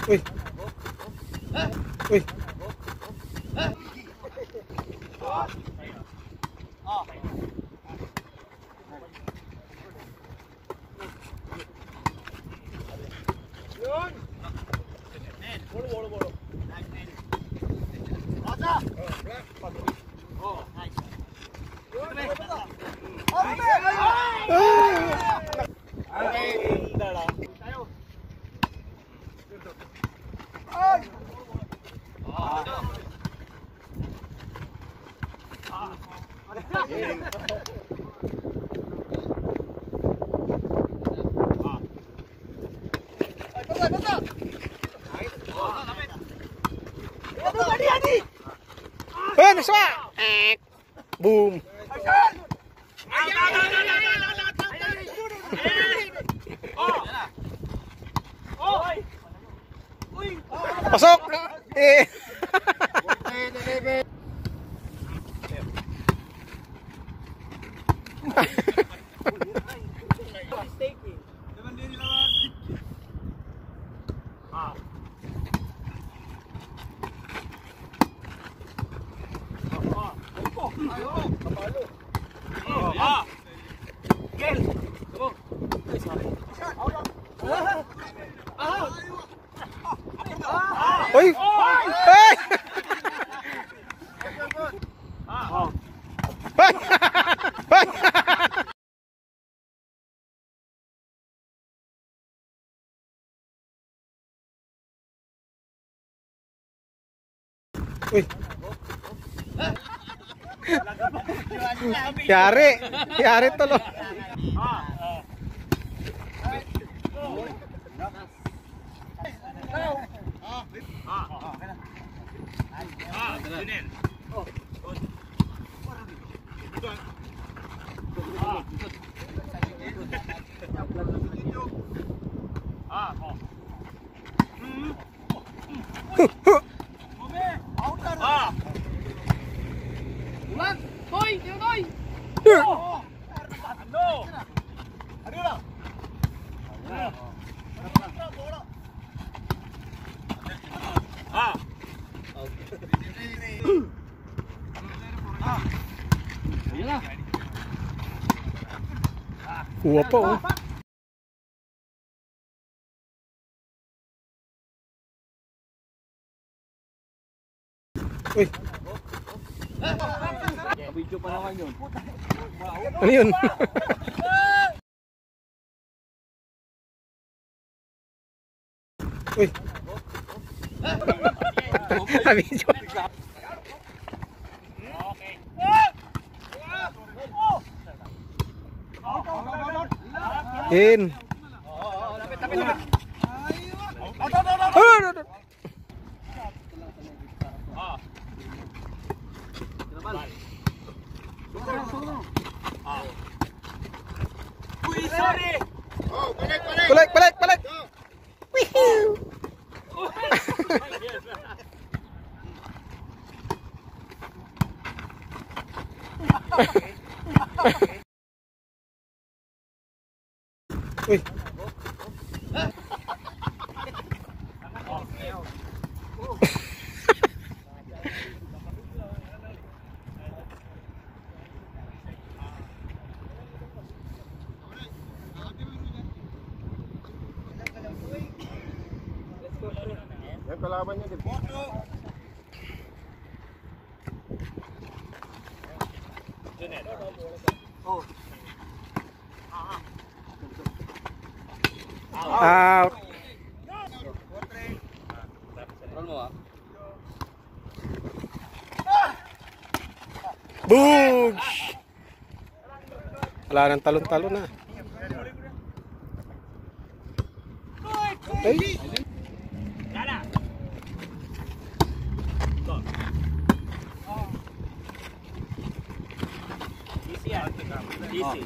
Uy. Uy. Boom. Pasok. Eh. Uy! Hey! Uy! Yari! Yari tuloy! Kuha pa oh. Uy. Video pa naman yun. Ano yun? Uy. Video. In. Balik. Wihoo. Uy. Yan kalaban niya, di ba? Out. Boom! Wala nang talon-talon na. Ay. Easy.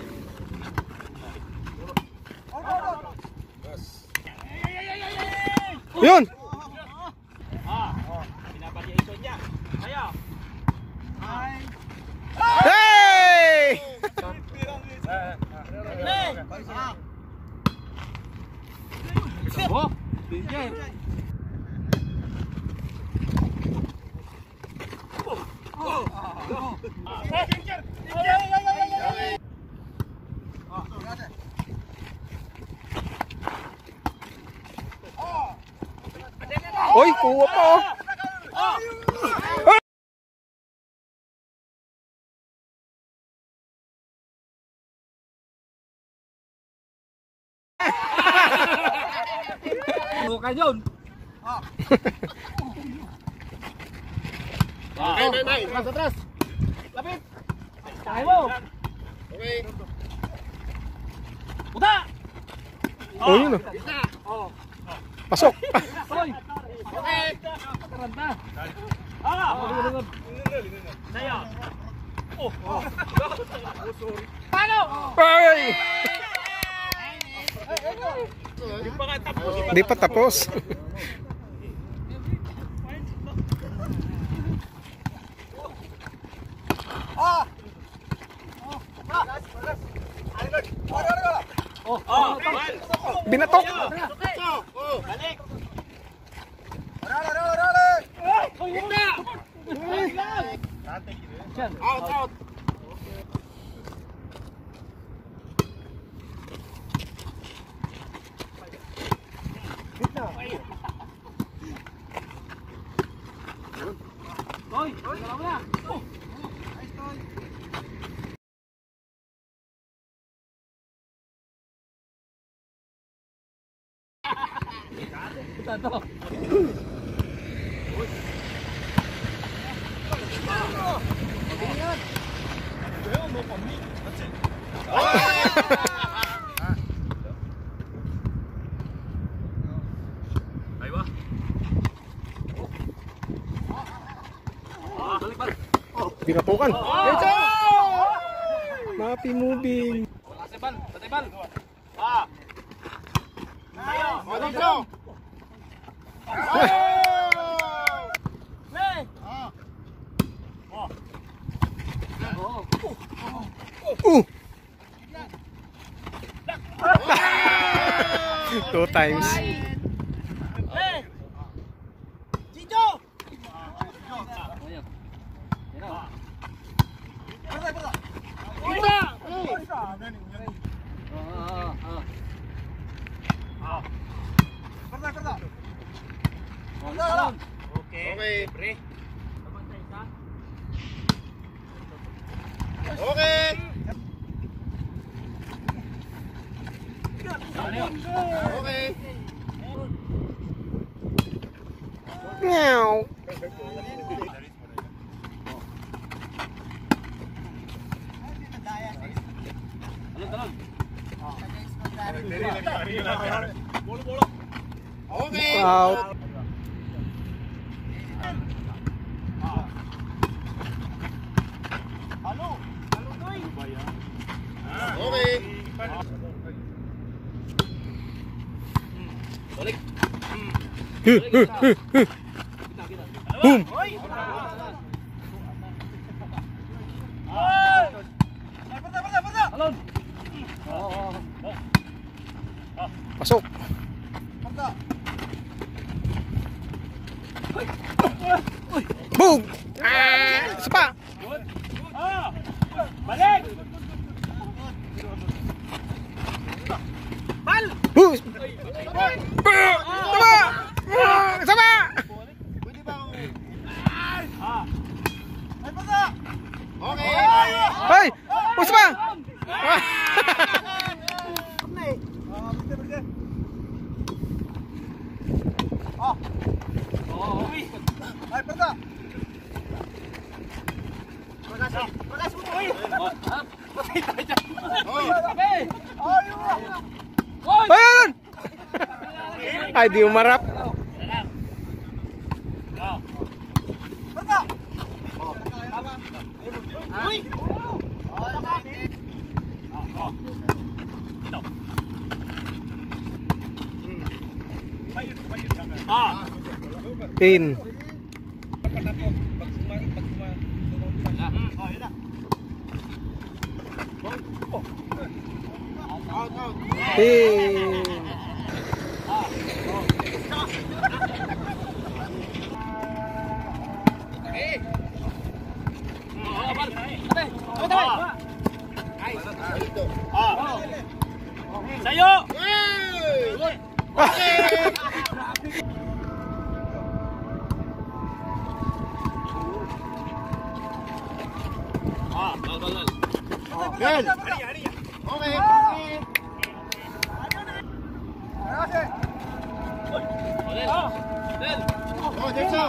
Yun! Pinapag-iison niya. Ayaw. Hey! Oh, kuha pa oh. Bukan yun. Nay. Atras. Lapit. Kaya mo. Okay. Buta. Oh, yun oh. Pasok. Hoy. Okay. Karanta. Saya. Oh. Paano? Ay! Di pa nga tapos. Hindi pa tapos. Binatok. Balik. Out. Hoy, dalawa na. Tato. Binatukan. Mapi moving. Tatibal. Dito. Two times. Okay. Pre. Okay. Okay. Meow. Okay. Out. Okay. Boom. Alon. Pasok. Boom. Isa pa. Balik. Bal. Boom. Tama. Isa pa. Pwede ba akong... Okay. Hey. Isa pa. Ay, pata! Ayun. Ay, di umarap. Pin. Pin. Sayo. Yan. Okay. Oh, Derso.